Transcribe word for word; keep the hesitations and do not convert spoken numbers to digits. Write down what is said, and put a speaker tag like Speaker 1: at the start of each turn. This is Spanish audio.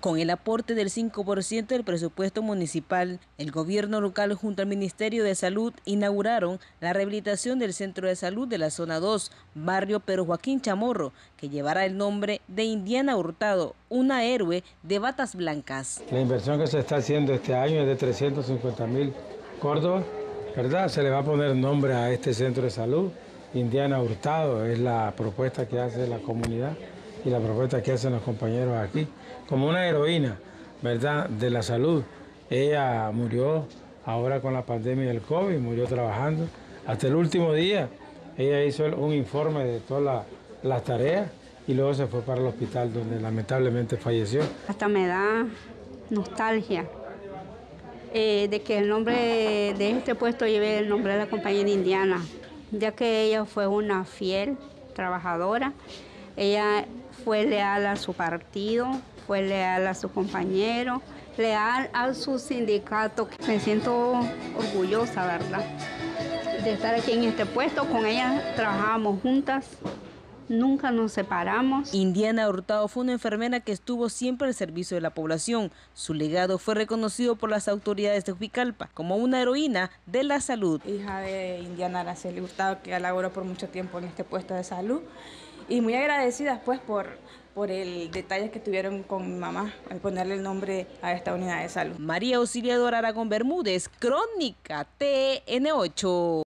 Speaker 1: Con el aporte del cinco por ciento del presupuesto municipal, el gobierno local junto al Ministerio de Salud inauguraron la rehabilitación del Centro de Salud de la Zona dos, barrio Pedro Joaquín Chamorro, que llevará el nombre de Indiana Hurtado, una héroe de batas blancas.
Speaker 2: La inversión que se está haciendo este año es de trescientos cincuenta mil córdobas, ¿verdad? Se le va a poner nombre a este centro de salud. Indiana Hurtado es la propuesta que hace la comunidad y la propuesta que hacen los compañeros aquí, como una heroína, ¿verdad?, de la salud. Ella murió ahora con la pandemia del COVID, murió trabajando. Hasta el último día, ella hizo un informe de todas la, las tareas y luego se fue para el hospital donde lamentablemente falleció.
Speaker 3: Hasta me da nostalgia eh, de que el nombre de este puesto lleve el nombre de la compañera Indiana, ya que ella fue una fiel trabajadora. Ella fue leal a su partido, fue leal a su compañero, leal a su sindicato. Me siento orgullosa, ¿verdad?, de estar aquí en este puesto. Con ella trabajamos juntas, nunca nos separamos.
Speaker 1: Indiana Hurtado fue una enfermera que estuvo siempre al servicio de la población. Su legado fue reconocido por las autoridades de Juticalpa como una heroína de la salud.
Speaker 4: Hija de Indiana Araceli Hurtado, que laboró por mucho tiempo en este puesto de salud. Y muy agradecidas pues por, por el detalle que tuvieron con mi mamá al ponerle el nombre a esta unidad de salud.
Speaker 1: María Auxiliadora Aragón Bermúdez, Crónica T N ocho.